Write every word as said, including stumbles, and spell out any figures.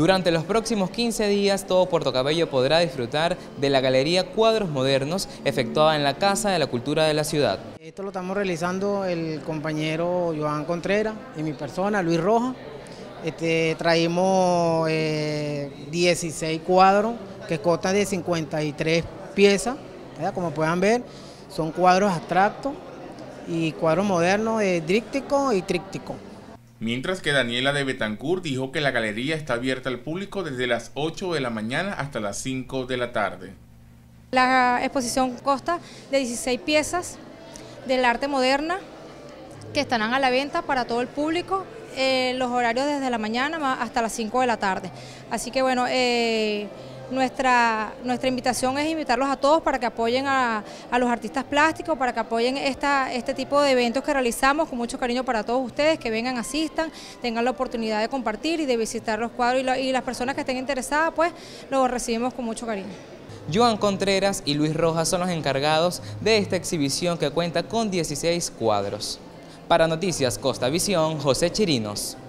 Durante los próximos quince días, todo Puerto Cabello podrá disfrutar de la Galería Cuadros Modernos efectuada en la Casa de la Cultura de la ciudad. Esto lo estamos realizando el compañero Joan Contreras y mi persona, Luis Rojas. Este, traímos eh, dieciséis cuadros que constan de cincuenta y tres piezas, ¿verdad? Como puedan ver, son cuadros abstractos y cuadros modernos de díptico y tríptico. Mientras que Daniela de Betancourt dijo que la galería está abierta al público desde las ocho de la mañana hasta las cinco de la tarde. La exposición consta de dieciséis piezas del arte moderna que estarán a la venta para todo el público, eh, los horarios desde la mañana hasta las cinco de la tarde. Así que bueno, eh, nuestra, nuestra invitación es invitarlos a todos para que apoyen a, a los artistas plásticos, para que apoyen esta, este tipo de eventos que realizamos con mucho cariño para todos ustedes, que vengan, asistan, tengan la oportunidad de compartir y de visitar los cuadros y, la, y las personas que estén interesadas, pues los recibimos con mucho cariño. Joan Contreras y Luis Rojas son los encargados de esta exhibición que cuenta con dieciséis cuadros. Para Noticias Costa Visión, José Chirinos.